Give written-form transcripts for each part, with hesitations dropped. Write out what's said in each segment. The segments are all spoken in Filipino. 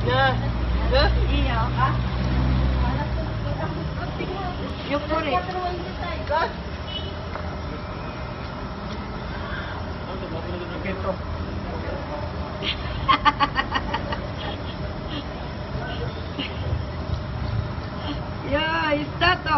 Na. Na. Iya ka? Yung puri. Ka. Ya, está to.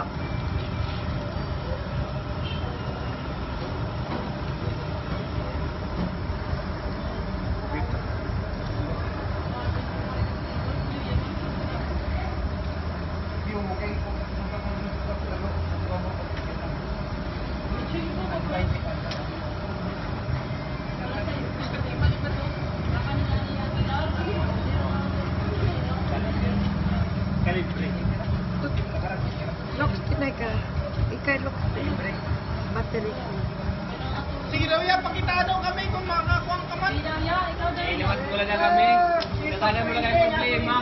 Kalibre. Lock tinay ka. Ikay lock tinay. Battery. Sige daw yan, pakita daw kami kung makakakuha ka man. Iniwan ko lang na kami. Natala mo lang ang problema.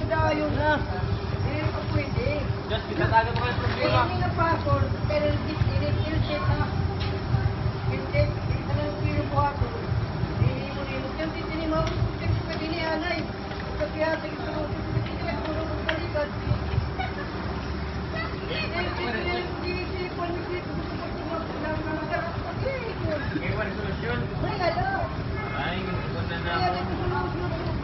Hindi pa pwede. Just, natala mo lang ang problema. Hindi na passport. Pero hindi na. Hindi na pinubuhato. Hindi mo rin. Yung titini mo, kung pwede ni Anay. Kaya ito mo, titini mo ng balikat. Iwan solusyon. Ay, gusto na na ako.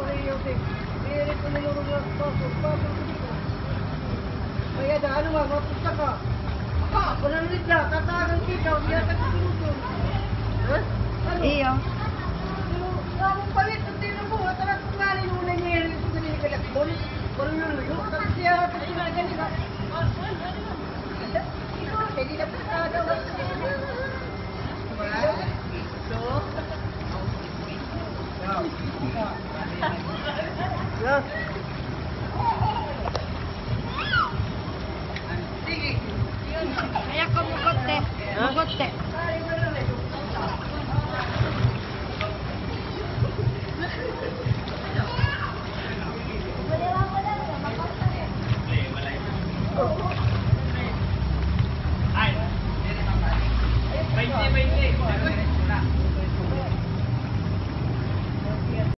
Kaya ano ba, mapunta ka. Walang ulit na, tatagan kita, hindi yata kasunod. Ha? Ano? Iyo. Ang palit, ang tino mo, talagang kung nalin mo na niya yung ito ganyan kalakbon. Walang luluyo, tapos siya natin yung mga ganyan. Hindi na pasada. Ito. Yeah. Sige. Kaya ko mugot eh. Mugot eh.